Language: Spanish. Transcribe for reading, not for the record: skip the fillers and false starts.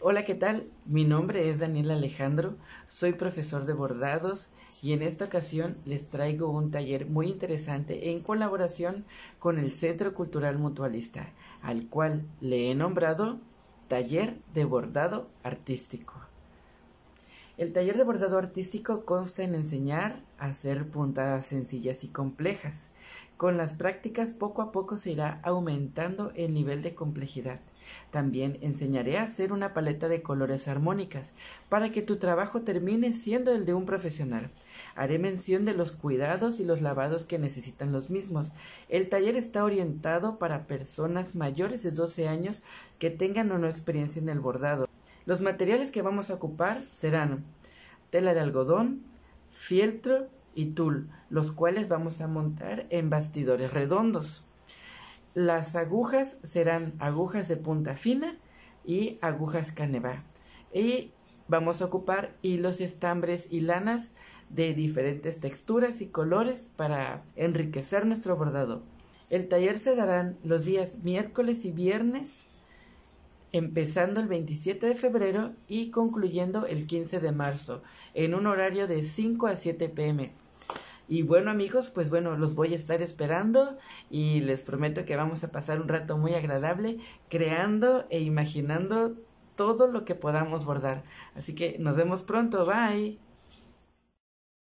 Hola, ¿qué tal? Mi nombre es Daniel Alejandro, soy profesor de bordados y en esta ocasión les traigo un taller muy interesante en colaboración con el Centro Cultural Mutualista, al cual le he nombrado Taller de Bordado Artístico. El taller de bordado artístico consta en enseñar a hacer puntadas sencillas y complejas. Con las prácticas poco a poco se irá aumentando el nivel de complejidad. También enseñaré a hacer una paleta de colores armónicas para que tu trabajo termine siendo el de un profesional. Haré mención de los cuidados y los lavados que necesitan los mismos. El taller está orientado para personas mayores de 12 años que tengan o no experiencia en el bordado. Los materiales que vamos a ocupar serán tela de algodón, fieltro y tul, los cuales vamos a montar en bastidores redondos. Las agujas serán agujas de punta fina y agujas canevá. Y vamos a ocupar hilos, estambres y lanas de diferentes texturas y colores para enriquecer nuestro bordado. El taller se dará los días miércoles y viernes, empezando el 27 de febrero y concluyendo el 15 de marzo, en un horario de 5 a 7 pm. Y bueno, amigos, pues bueno, los voy a estar esperando y les prometo que vamos a pasar un rato muy agradable creando e imaginando todo lo que podamos bordar. Así que nos vemos pronto, bye.